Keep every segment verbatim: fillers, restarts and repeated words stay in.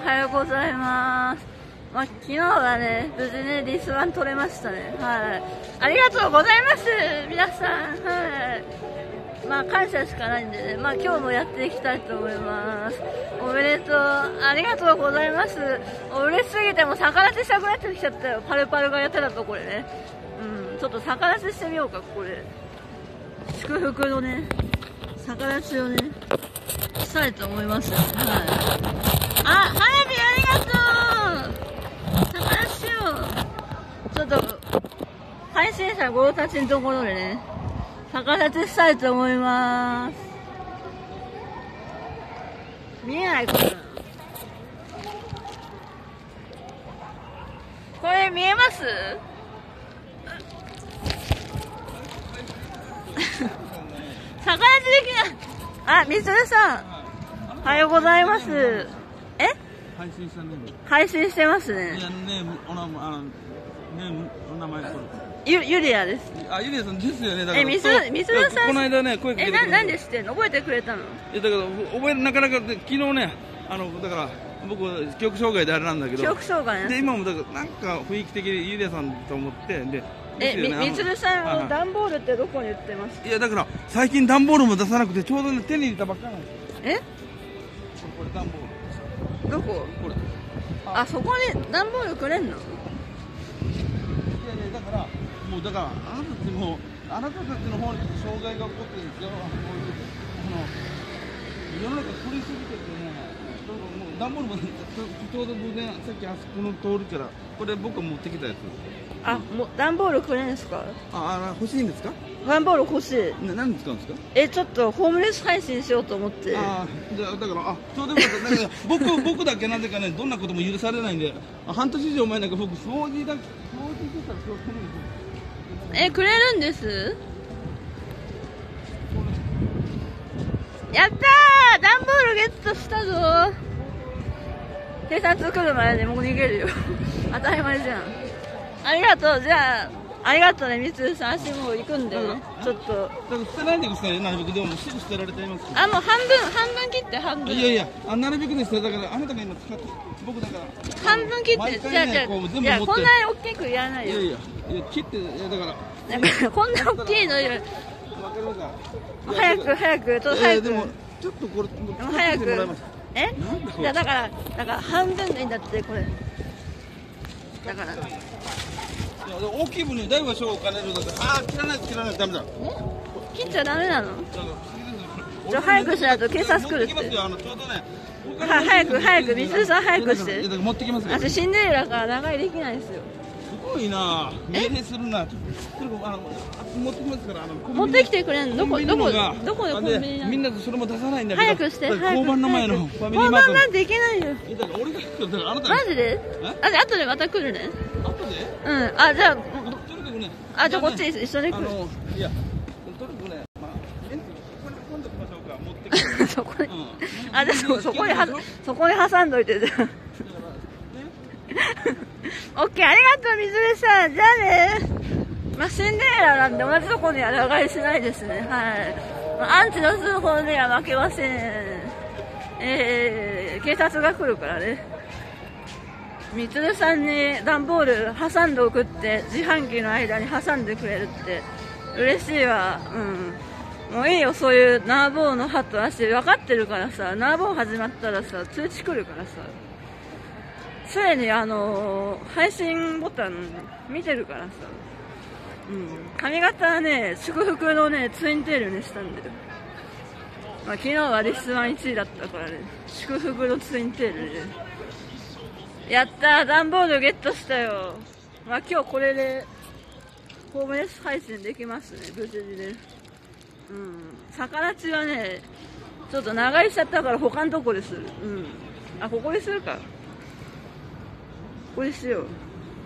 はようございます。まあ、昨日はね、無事ね、リスワン取れましたね。はい。ありがとうございます、皆さん。はい。まあ、感謝しかないんでね、まあ、今日もやっていきたいと思います。おめでとう。ありがとうございます。嬉しすぎても逆立ちしたくなってきちゃったよ。パルパルがやってたところでね。うん、ちょっと逆立ちしてみようか、これ。祝福のね、逆立ちをね、したいと思いますよ。はい。あ、花火ありがとう。逆立ちしよう。ちょっと、配信者ゴーたちのところでね、逆立ちしたいと思います。見えないかな。これ見えます？逆立ちできない。あ、みつるさん。おはようございます。え？ 配信したね。 配信してますね。 いや、ね、おな、あの、ね、お名前これ。 ゆ、ゆりやです。 あ、ゆりやさんですよね。だから。 え、みつ、みつるさん。 この間ね、声かけてくれた。 え、な、なんで知ってんの？覚えてくれたの？ え、だから、覚え、なかなか、昨日ね、あの、だから、僕、記憶障害であれなんだけど。 記憶障害ね。 で、今も、だから、なんか雰囲気的にゆりやさんと思って、で。 え、み、みつるさんは段ボールってどこに売ってますか？ いや、だから、最近段ボールも出さなくて、ちょうどね、手に入れたばっかなんですよ。 え？ これ、段ボール。 どこ？ これ。 あ、そこに段ボールくれんの？ いやいや、だから、もうだから、あなたたちも、あなたたちの方に障害が起こってるんですよ。あの、世の中取りすぎててね、もう段ボールも、ちょうど僕ね、さっきあそこの通るから、これ僕が持ってきたやつ。 あ、もう段ボールくれんですか？ あ、あ、欲しいんですか？ 段ボール欲しい。 な、何に使うんですか？ え、ちょっとホームレス配信しようと思って。 ああ、だから、あ、ちょうどよかった。だから僕、僕だけなぜかね、どんなことも許されないんで、あ、半年以上前なんか僕、掃除だ、掃除してたら今日来るんですよ。 え、くれるんです？やったー！段ボールゲットしたぞー。警察来る前でもう逃げるよ。当たり前じゃん。ありがとう。じゃあ、ありがとうね、みつるさん。足もう行くんでね。ちょっと。 だから捨てないでくださいね、なるべく。でも、すぐ捨てられています。 あ、もう半分、半分切って半分。 いやいや、あ、なるべくですよ。だから、あなたが今使って、僕だから。 半分切って、じゃあ、じゃあ、いや、こんなに大きくいらないよ。 いやいや、いや、切って、いや、だから。 なんか、こんな大きいのよ。 わかりますか？ 早く、早く、ちょっと早く。 でも、ちょっとこれ、 早く。え？いや、だから、だから半分でいいんだって、これ。だから。いや、大きい分に大は小を兼ねるだから、ああ、切らないと切らないとダメだ。 え？切っちゃダメなの？じゃあ早くしないと警察来るって。は、早く早く、みつるさん早くして。 持ってきますよ。 私シンデレラから長居できないですよ。 すごいな。命令するな。あの持ってきますから。あの持ってきてくれんの？どこどこどこのコンビニなの？ みんなでそれも出さないんだけど。 早くして早く。 交番の前のファミリーマート。 交番なんていけないよ。 だから俺が行くからあなた。 マジで？あ、じゃあ後でまた来るね。 後で？ うん。あ、じゃあ。 とにかくね。 あ、じゃあこっち一緒に来る。 あのいや、とにかくね。まあ、これ今度来ましょうか。持ってきて。 そこに。あ、じゃあそこにはそこに挟んどいてじゃん。オッケー、ありがとう、みずるさん。じゃあね。まあ、シンデレラなんで同じとこには長居しないですね。はい。まあ、アンチの通報では負けません。えー、警察が来るからね。みつるさんに段ボール挟んでおくって、自販機の間に挟んでくれるって嬉しいわ。うん。もういいよ、そういうナーボーの歯と足分かってるからさ、ナーボー始まったらさ、通知来るからさ。すでにあのー、配信ボタン見てるからさ。うん。髪型はね、祝福のね、ツインテールにしたんだよ。まあ、昨日はリスワンいちいだったからね、祝福のツインテールで。やったー、段ボールゲットしたよ。まあ、今日これで、ホームレス配信できますね、無事にね。うん。逆立ちはね、ちょっと長居しちゃったから他のとこでする。うん。あ、ここにするか。ここにしよう。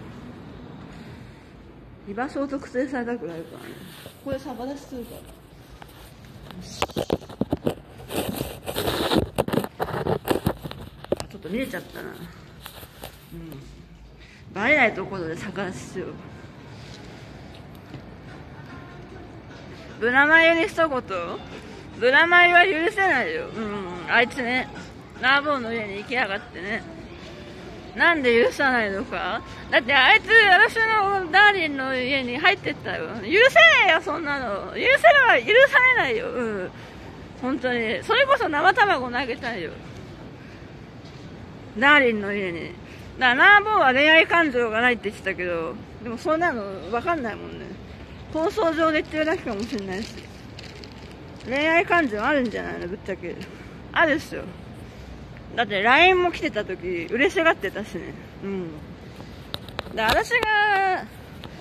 居場所を特定されたくないからね。これ逆立ちするから。ちょっと見えちゃったな。うん。バレないところで逆立ちしよう。ブラマヨに一言。ブラマヨは許せないよ。うん。あいつね、ナーボーの家に行きやがってね。 なんで許さないのか。だってあいつ私のダーリンの家に入ってったよ。許せねえよそんなの。許せるわ許されないよ。うん本当にそれこそ生卵投げたいよダーリンの家に。だからナーボーは恋愛感情がないって言ってたけど、でもそんなの分かんないもんね。放送上で言ってるだけかもしれないし、恋愛感情あるんじゃないのぶっちゃけ。あるっすよ。だって ライン も来てた時嬉しがってたしね。うんだから私があれな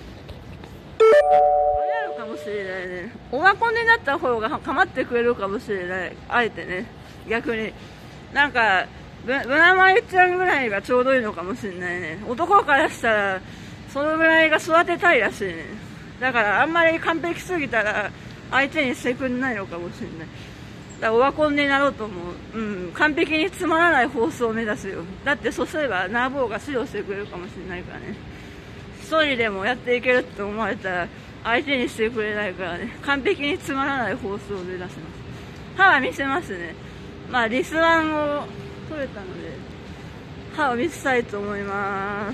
のかもしれないね。オワコンになった方が構ってくれるかもしれない。あえてね逆になんかぶぶなまゆちゃんぐらいがちょうどいいのかもしれないね。男からしたらそのぐらいが育てたいらしいね。だからあんまり完璧すぎたら相手にしてくんないのかもしれない。だからオワコンになろうと思う。うん完璧につまらない放送を目指すよ。だってそうすればナーボーが指導してくれるかもしれないからね。一人でもやっていけるって思われたら相手にしてくれないからね。完璧につまらない放送を目指します。歯は見せますね。まあリスワンを取れたので歯を見せたいと思います。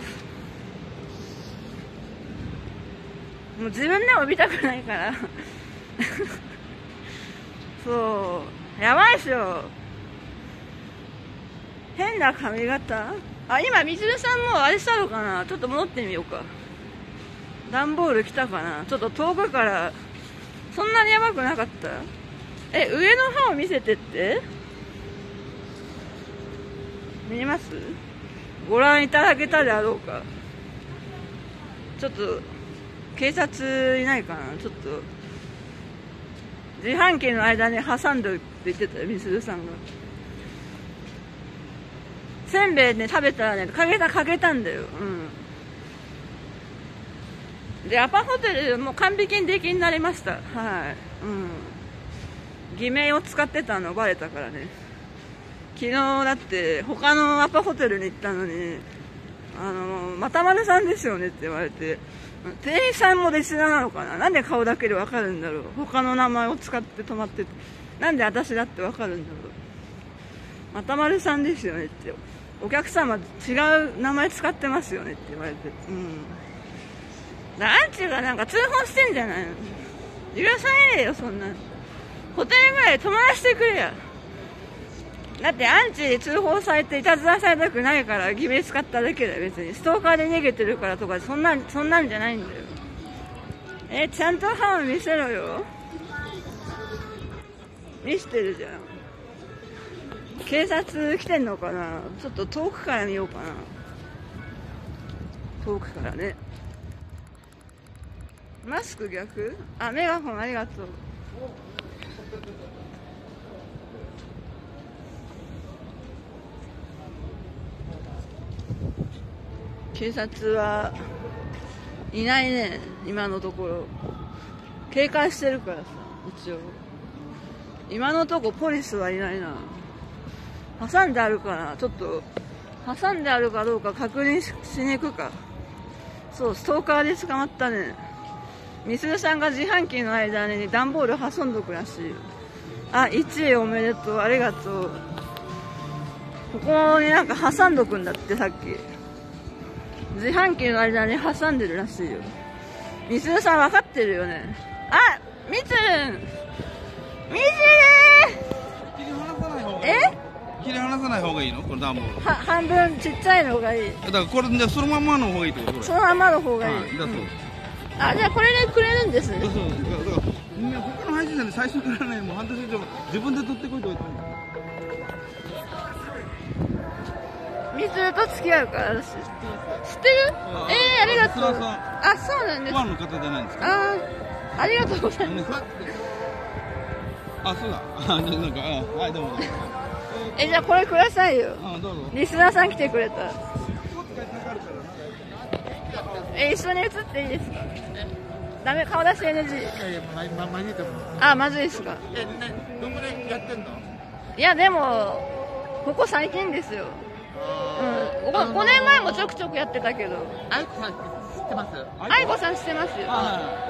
もう自分でも見たくないからそうやばいっしょ。変な髪型。あ今みずるさんもあれしたのかな。ちょっと戻ってみようか。段ボール来たかな。ちょっと遠くからそんなにやばくなかった。え上の歯を見せてって見えます。ご覧いただけたであろうか。ちょっと警察いないかな。ちょっと自販機の間に挟んでって言ってたよみするさんが。せんべいね食べたらねかけたかけたんだよ。うんでアパホテルもう完璧に出来になりました。はいうん偽名を使ってたのバレたからね。昨日だって他のアパホテルに行ったのにあのまたまるさんですよねって言われて、店員さんもレスラーなのかな。なんで顔だけで分かるんだろう。他の名前を使って泊まっててなんで私だって分かるんだろう。またまるさんですよねってお客様違う名前使ってますよねって言われて、うんだアンチがなんか通報してんじゃないの。許されねえよそんな。ホテルぐらい泊まらせてくれや。だってアンチで通報されていたずらされたくないから偽名使っただけだよ。別にストーカーで逃げてるからとかそんなんそんなんじゃないんだよ。えちゃんと歯を見せろよ。見せてるじゃん。警察来てんのかな。ちょっと遠くから見ようかな。遠くからね。マスク逆。あメガホンありがとう。警察はいないね今のところ。警戒してるからさ一応。今のとこポリスはいないな。挟んであるかな。ちょっと挟んであるかどうか確認 し, しに行くか。そうストーカーで捕まったね。みするさんが自販機の間に段ボール挟んどくらしい。あいちいおめでとうありがとう。ここになんか挟んどくんだってさっき。自販機の間に挟んでるらしいよ。みするさん分かってるよね。あみつるんみつるーえ切り離さない方がいいのこの段ボール。 は半分ちっちゃいのがいい。 だからこれでそのままの方がいいってこと。 そのままの方がいい。 はい、だそう、うん、 あじゃあこれでくれるんですね。 そうそうだからみんな他の配信者で最初からねもう半年以上自分で取ってこいと言ってる。 みつると付き合うから私知ってる。えー、ありがとう。あそうなんです。 ファンの方じゃないんですか。 あありがとうございます。 あそうだあなんかあはいどうもどうも。 えじゃあこれくださいよ。 あどうぞ。 リスナーさん来てくれた。え一緒に写っていいですか。ダメ顔出し エヌジー。いやいやままずいと思う。あまずいですか。えどんぐらいやってんの。いやでもここ最近ですよ。うん、ごねんまえもちょくちょくやってたけど。 あいこさん知ってます。 あいこさん知ってますよ。 はい。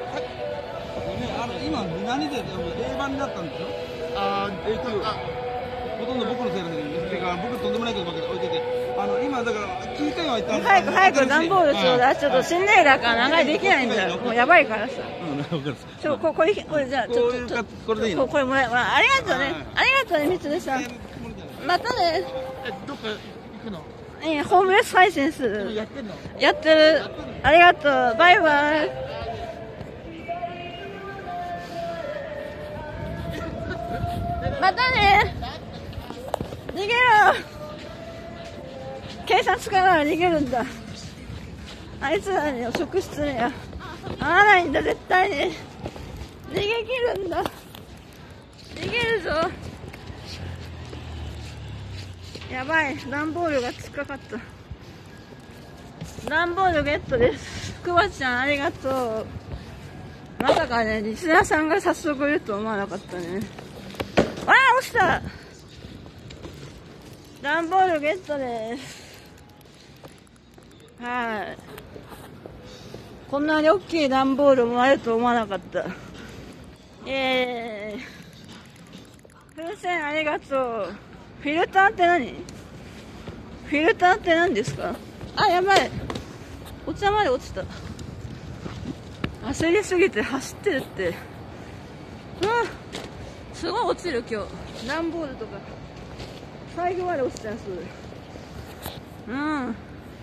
あの今何で A 版になったんですよ。あ エーツー。ほとんど僕のせいですけど僕とんでもないことばかり置いてて、ああの今だから聞いてはいたんだ。 早く早く段ボールちょうだい。ちょっと心霊だから長いできないんだよ。もうやばいからさ。 うん、わかる。 ちょここれこれじゃあちょっとこれでいいの？ これもらえ、ありがとうね。ありがとうね、みつるさん。またね。 え、どっか行くの？ いいホームレス配信する。 やってんの？ やってる。ありがとう。バイバイ。またね。逃げろ。警察から逃げるんだ。あいつらに職質には合わないんだ、絶対に。逃げ切るんだ。逃げるぞ。やばい、段ボールが突っかかった。段ボールゲットです。くばちゃんありがとう。まさかね、リスナーさんが早速いると思わなかったね。あー、落ちた。段ボールゲットです。はい。こんなに大きい段ボールもあると思わなかった。イエーイ。風船ありがとう。フィルターって何？フィルターって何ですか？あ、やばい。お茶まで落ちた。焦りすぎて走ってるって。うん。すごい落ちる今日。段ボールとか。最後まで落ちたやつ。うん。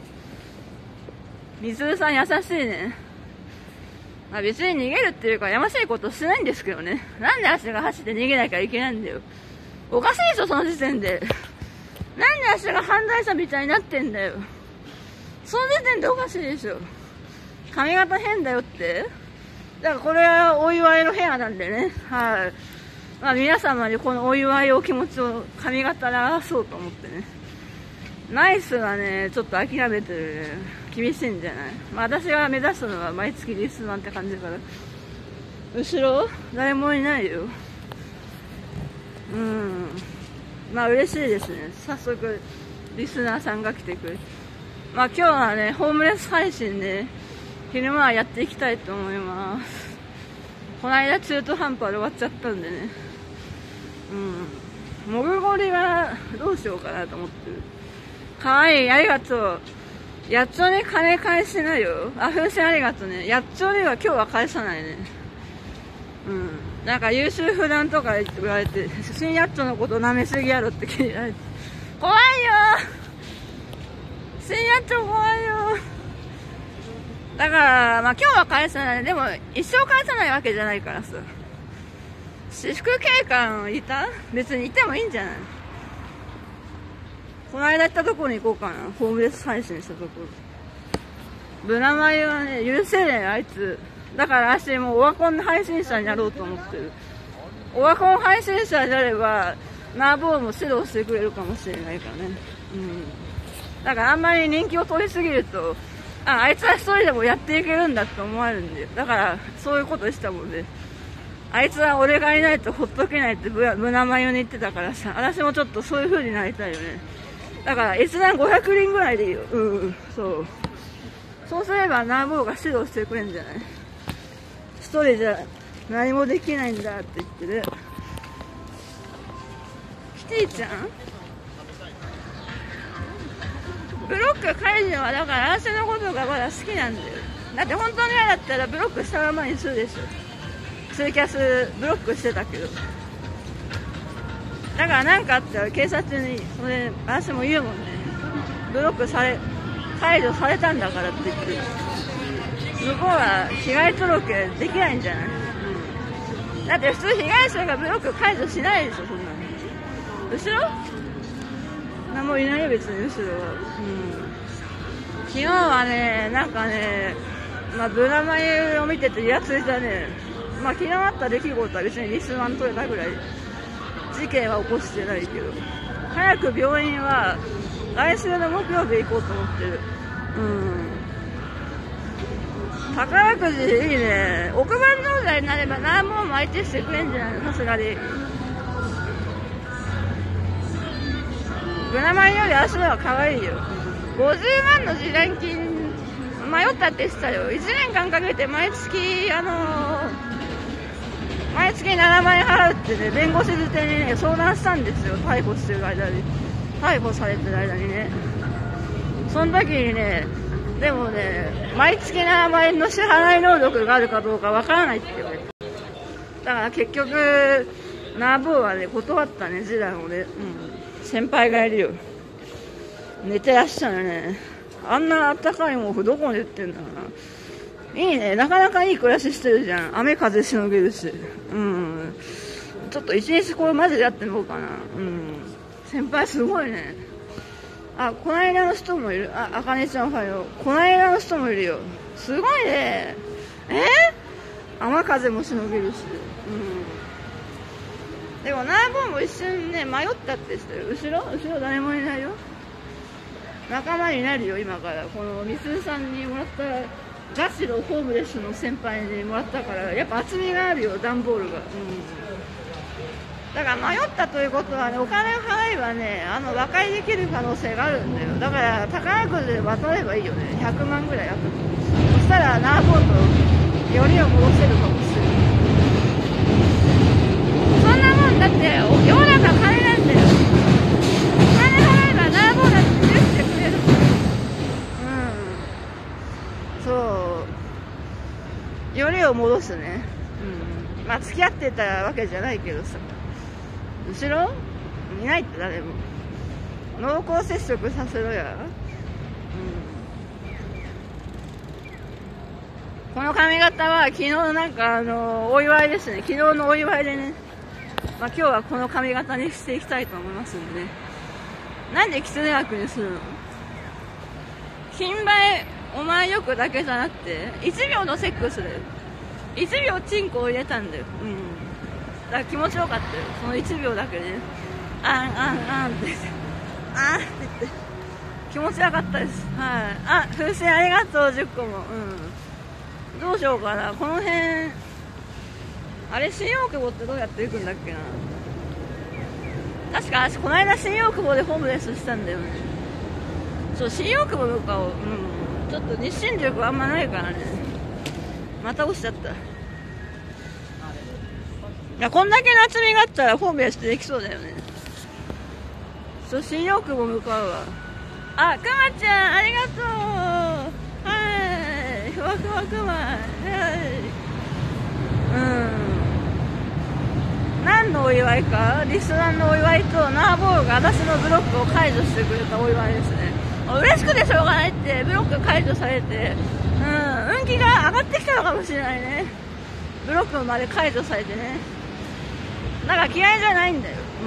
みずるさん優しいね。まあ別に逃げるっていうかやましいことしてないんですけどね。なんで足が走って逃げなきゃいけないんだよ。おかしいでしょ、その時点で。なんで足が犯罪者みたいになってんだよ。その時点でおかしいでしょ。髪型変だよって。だからこれはお祝いの部屋なんでね。はい。まあ皆様にこのお祝いお気持ちを髪型で表そうと思ってね。ナイスはね、ちょっと諦めてるね。厳しいんじゃない？まあ私が目指すのは毎月リスナーって感じだから。後ろ誰もいないよ。うん。まあ嬉しいですね。早速リスナーさんが来てくれる。まあ今日はね、ホームレス配信で昼間はやっていきたいと思います。この間中途半端で終わっちゃったんでね。うん。もぐゴリはどうしようかなと思ってる。かわいい、ありがとう。やっちょに金返してないよ。あ、風船ありがとうね。やっちょには今日は返さないね。うん。なんか優秀不断とか言われて、新やっちょのこと舐めすぎやろって聞いられて。怖いよー。新やっちょ怖いよー。だから、まあ今日は返さない。でも一生返さないわけじゃないからさ。私服警官いた？別にいてもいいんじゃない？この間行ったところに行こうかな。ホームレス配信したところ。ブナマイはね、許せねえ、あいつ。だから私もうオワコンの配信者になろうと思ってる。オワコン配信者であれば、ナーボーも指導してくれるかもしれないからね。うん。だからあんまり人気を取りすぎると、あ、あいつは一人でもやっていけるんだって思われるんで。だから、そういうことしたもんね。あいつは俺がいないとほっとけないってブナマイに言ってたからさ、私もちょっとそういう風になりたいよね。だから閲覧ごひゃくにんぐらいでいいよ。うん、うん、そう。そうすればナーボーが指導してくれるんじゃない？一人じゃ何もできないんだって言ってる。キティちゃん？ブロック解除はだから私のことがまだ好きなんだよ。だって本当に嫌だったらブロックしたままにするでしょ。ツイキャスブロックしてたけど。だから何かあったら警察にそれ私も言うもんね。ブロックされ解除されたんだからって言って、向こうは被害届できないんじゃない？うん、だって普通被害者がブロック解除しないでしょ、そんなの。後ろ何もいないよ別に、後ろは。うん、昨日はね、なんかね、まあブラマイを見ててイラついたね。まあ昨日あった出来事は別にリスナー取れたぐらい、事件は起こしてないけど、早く病院は来週の木曜日行こうと思ってる。うん。宝くじいいね。億万長者になれば何も相手してくれんじゃないの、さすがに。ブナマイより足の方が可愛いよ。ごじゅうまんの示談金迷ったってしたよ。いちねんかんかけて毎月あのー毎月ななまんえん払うってね、弁護士づてにね、相談したんですよ。逮捕してる間に。逮捕されてる間にね。 その時にね、でもね、毎月ななまんえんの支払い能力があるかどうかわからないって言われて、だから結局ナーボーはね断ったね、示談をね、うん、先輩がいるよ、寝てらっしゃるね。あんなあったかい毛布どこで売ってんだろうな。いいね、なかなかいい暮らししてるじゃん。雨風しのげるし、うん、ちょっと一日これマジでやってみようかな。うん、先輩すごいね。あ、この間の人もいる。あ、あかねちゃんおはよう。この間の人もいるよ。すごいね。えー、雨風もしのげるし、うん、でもナーボーも一瞬ね迷ったってしてる。後ろ後ろ誰もいないよ。仲間になるよ今から。このみすずさんにもらったガチのホームレスの先輩にもらったから、やっぱ厚みがあるよ、段ボールが、うん、だから迷ったということはね、お金を払えばね、あの和解できる可能性があるんだよ。だから宝くじで渡ればいいよね。ひゃくまんぐらいあった。そしたらナーボーとよりを戻せるかもしれない。そんなもんだって世の中金なんだよ。お金払えばナーボーだって許してくれる。うん、そうよりを戻すね。うん、まあ付き合ってたわけじゃないけどさ、後ろいないって誰も。濃厚接触させろや、うん、この髪型は昨日なんかあのお祝いですね。昨日のお祝いでね、まあ、今日はこの髪型にしていきたいと思いますんでね。なんでキツネ枠にするの？品映えお前よくだけじゃなくていちびょうのセックスでいちびょうチンコを入れたんだよ、うん、だから気持ちよかったよ、そのいちびょうだけね。あんあんあんって言ってあんって言って気持ちよかったです。はい、あ、風船ありがとうじゅっこも、うん、どうしようかな。この辺あれ、新大久保ってどうやって行くんだっけな。確か私この間新大久保でホームレスしたんだよね。そう、新大久保とかを、うん、ちょっと日進力あんまないからね。また落ちちゃった。いや、こんだけの厚みがあったらホームレスできそうだよね。そう、新大久保向かうわ。あ、くまちゃんありがとう。はい、ふわふわくま、はい、うん、何のお祝いか、リスナーのお祝いとナーボーが私のブロックを解除してくれたお祝いですね。嬉しくてしょうがないって。ブロック解除されて、うん、運気が上がってきたのかもしれないね。ブロックまで解除されてね。だから嫌いじゃないんだよ、うん、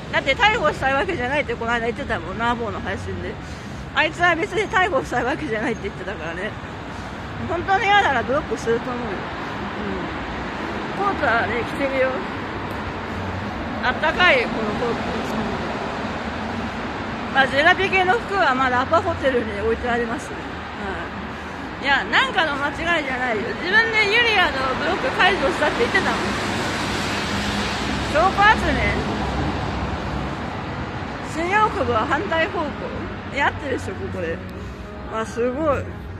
だって逮捕したいわけじゃないってこの間言ってたもん、ナーボーの配信で。あいつは別に逮捕したいわけじゃないって言ってたからね。本当に嫌ならブロックすると思うよ、うん、コートはね着てるよ。あったかいこのコート、まあ、ジェラピケの服はまだアパホテルに置いてあります、ね、はい、いや、なんかの間違いじゃないよ。自分でユリアのブロック解除したって言ってたもん。証拠集め。新大久保は反対方向やってるでしょ、ここで。あ、すごい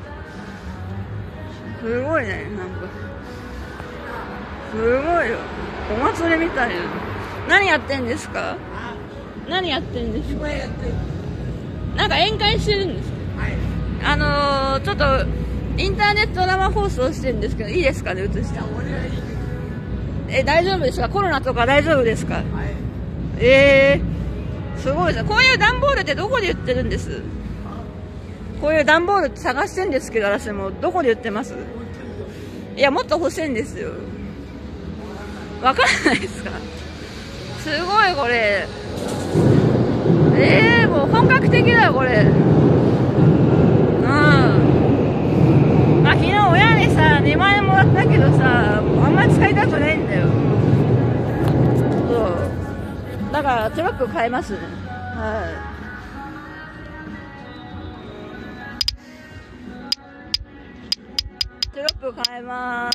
すごいね、なんかすごいよ、お祭りみたいよ。何やってんですか？何やってんですか？なんか宴会してるんですか？はい、あのー、ちょっとインターネット生放送してるんですけど、いいですかね、映して。え、大丈夫ですか？コロナとか大丈夫ですか？はい、えー、すごいですね。こういう段ボールってどこで売ってるんです？こういう段ボールって探してるんですけど、私もどこで売ってます？いや、もっと欲しいんですよ。わかんないですか？すごいこれ。えー、もう本格的だよこれ。うん。まあ昨日親にさにまんえんもらったけどさ、あんまり使いたくないんだよ。そう。だからトラック買いますね。はい。トラック買います。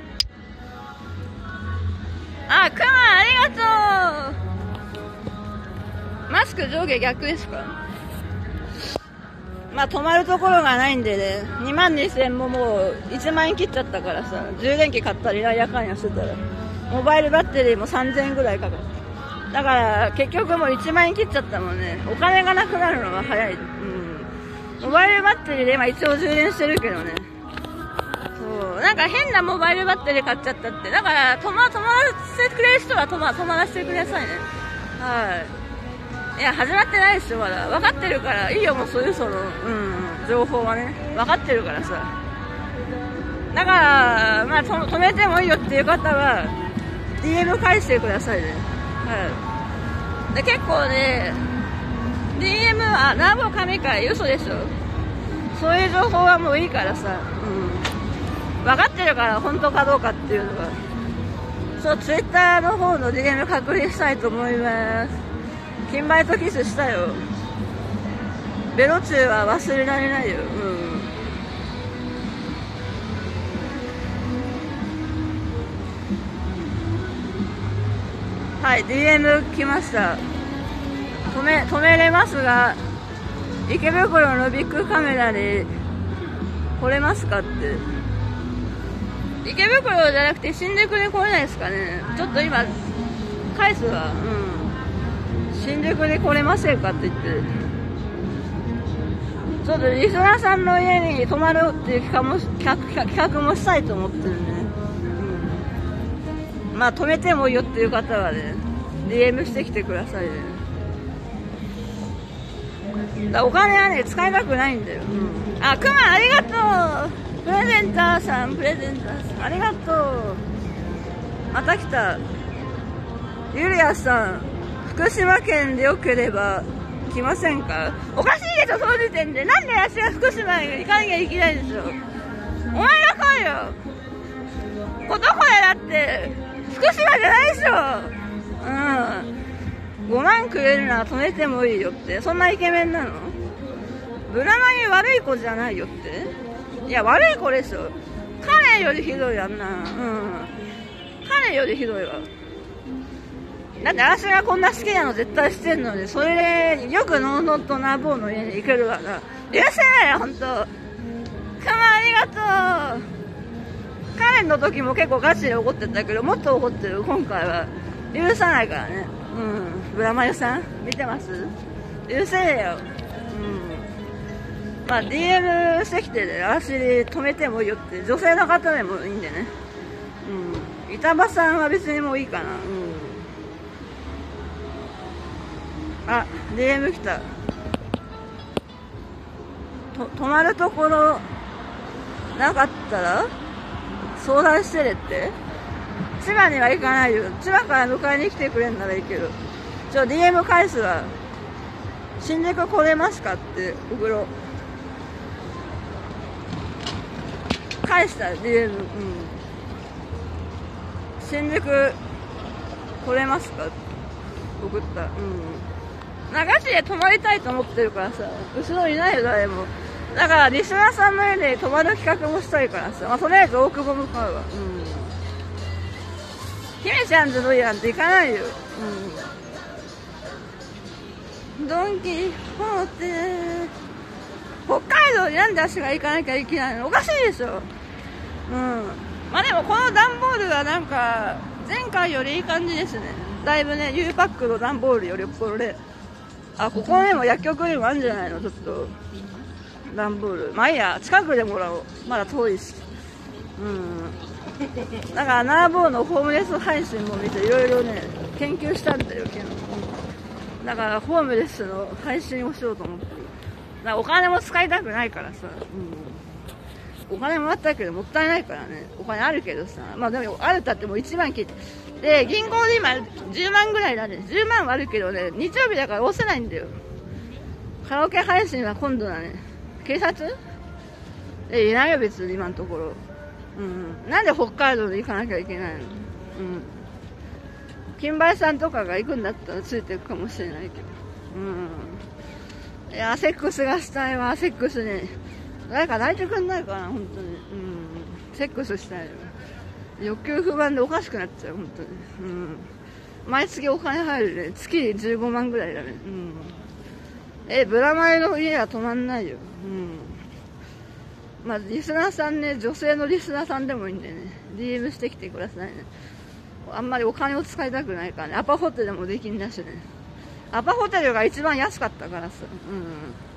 あ、くまありがとう。マスク上下逆ですか？まあ止まるところがないんでね、にまんにせんももういちまんえん切っちゃったからさ、充電器買ったりなんやかんやしてたらモバイルバッテリーもさんぜんえんぐらいかかる。だから結局もういちまんえん切っちゃったもんね。お金がなくなるのは早い。うん。 モバイルバッテリーで今一応充電してるけどね。そう。なんか変なモバイルバッテリー買っちゃったって。だから、止ま、止まらせてくれる人は止ま、止まらせてくださいね。はい。いや、始まってないですよ、まだ。分かってるから。いいよ、もうそういうその、うん、情報はね。分かってるからさ。だから、まあ、止めてもいいよっていう方は、ディーエム 返してくださいね。はい。で、結構ね、ディーエム は、ナーボ神回、嘘でしょ。そういう情報はもういいからさ、うん。分かってるから、本当かどうかっていうのは。そう、ツイッターの方の ディーエム 確認したいと思います。金バイトキスしたよ。ベロチューは忘れられないよ。うん。はい、ディーエム 来ました。止め、止めれますが、池袋のビッグカメラに来れますかって。池袋じゃなくて新宿で来れないですかね。ちょっと今、返すわ。うん。新宿で来れませんかって言って。ちょっとリスナーさんの家に泊まるっていう企画も、企画もしたいと思ってるね。うん。まあ、止めてもいいよっていう方はね、ディーエム してきてくださいね。だお金はね、使いたくないんだよ。うん、あ、くまありがとう。プレゼンターさん、プレゼンターさん、ありがとう。また来た。ゆりやさん、福島県でよければ来ませんか？おかしいでしょ、その時点で。なんで私が福島に行かなきゃいけないでしょ。お前が来いよ。こどこでだって、福島じゃないでしょ。うん。ごまんくれるなら止めてもいいよって。そんなイケメンなの？ブラマに悪い子じゃないよって？いや、悪い子でしょ。彼よりひどいやんな。うん。彼よりひどいわ。だって私がこんな好きなの絶対してんのに、それでよくのうのうとナーボーの家に行けるわな。許せないよ、ほんと。かまありがとう。カレンの時も結構ガチで怒ってたけど、もっと怒ってる、今回は。許さないからね。うん。ブラマヨさん見てます？許せねえよ。うん。まあ ディーエム してきてね、私止めてもいいよって、女性の方でもいいんでね。うん。板場さんは別にもういいかな。うん。あ、ディーエム 来た。と、泊まるところなかったら相談してねって。千葉には行かないよ。千葉から迎えに来てくれんならいいけど。ちょ、ディーエム 返すわ。新宿来れますかって送ろう。返した、ディーエム。うん。新宿来れますかって送った。うん。流しで泊まりたいと思ってるからさ、後ろいないよ、誰も。だから、リスナーさんの家で泊まる企画もしたいからさ、まあ、とりあえず大久保向かうわ。うん。姫ちゃんずるいなんて行かないよ。うん。ドンキホーテ。北海道になんで足が行かなきゃいけないの？おかしいでしょ。うん。まあでもこの段ボールはなんか、前回よりいい感じですね。だいぶね、U パックの段ボールよりよっぽどで。あ、ここにも薬局にもあるんじゃないの？ちょっと。段ボール。まあいいや、近くでもらおう。まだ遠いし。うん。だからナーボーのホームレス配信も見ていろいろね、研究したんだよ、昨日。だからホームレスの配信をしようと思ってる。だからお金も使いたくないからさ。うん。お金もらったけどもったいないからね。お金あるけどさ。まあでもあるったってもういちまん切って。で、銀行で今じゅうまんぐらいだね。じゅうまんはあるけどね、日曜日だから押せないんだよ。カラオケ配信は今度だね。警察？え、いないよ別に今のところ。うん。なんで北海道で行かなきゃいけないの？うん。金梅さんとかが行くんだったらついていくかもしれないけど。うん。いや、セックスがしたいわ、セックスね。誰か抱いてくんないかな、本当に。うん。セックスしたいよ。欲求不満でおかしくなっちゃう、本当に。うん。毎月お金入るね。月にじゅうごまんぐらいだね。うん。え、ブラマイの家は泊まんないよ。うん。まあ、リスナーさんね、女性のリスナーさんでもいいんでね、ディーエム してきてくださいね。あんまりお金を使いたくないからね。アパホテルもできんだしね。アパホテルが一番安かったからさ。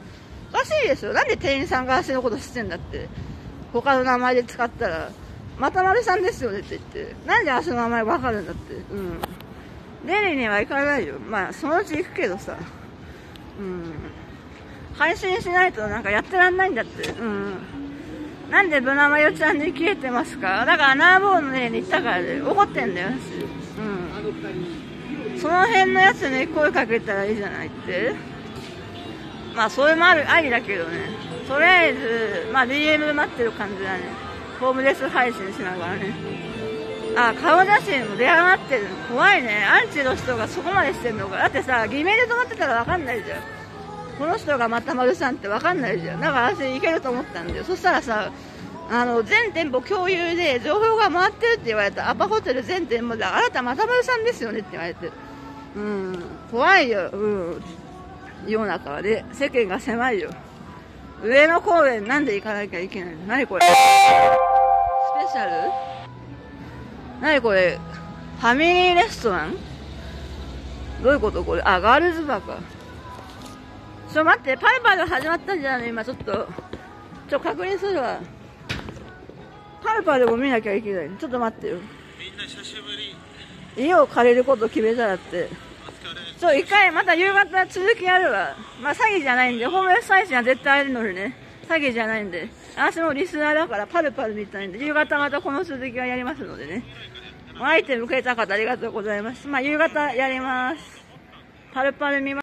おかしいですよ。なんで店員さんが私のこと知ってんだって。他の名前で使ったら、またまるさんですよねって言って。なんで私の名前わかるんだって。うん。デリには行かないよ。まあ、そのうち行くけどさ。うん。配信しないとなんかやってらんないんだって。うん。なんでブナマヨちゃんに消えてますか？だからアナーボーの家に行ったからで、怒ってんだよ、私。うん。その辺のやつに声かけたらいいじゃないって。まあ、それもある、ありだけどね。とりあえず、まあ ディーエム 待ってる感じだね。ホームレス配信しながらね。あ、顔写真も出上がってる。怖いね。アンチの人がそこまでしてんのか。だってさ、偽名で止まってたらわかんないじゃん。この人がまたまるさんってわかんないじゃん。だから私いけると思ったんだよ。そしたらさ、あの、全店舗共有で情報が回ってるって言われた。アパホテル全店舗で、あなたまたまるさんですよねって言われて。うん、怖いよ。うん。世の中で、世間が狭いよ。上野公園なんで行かなきゃいけないの？何これ？スペシャル？何これ？ファミリーレストラン？どういうことこれ？あ、ガールズバーか。ちょ、待って、パルパル始まったんじゃないの今ちょっと。ちょ、確認するわ。パルパルも見なきゃいけない。ちょっと待ってよ。 みんな久しぶり。 家を借りること決めたらって。ちょ、一回また夕方続きやるわ。まあ詐欺じゃないんで、ホームレス配信は絶対あるのでね。詐欺じゃないんで。私もリスナーだからパルパルみたいんで、夕方またこの続きはやりますのでね。アイテムくれた方ありがとうございます。まあ夕方やります。パルパル見ます。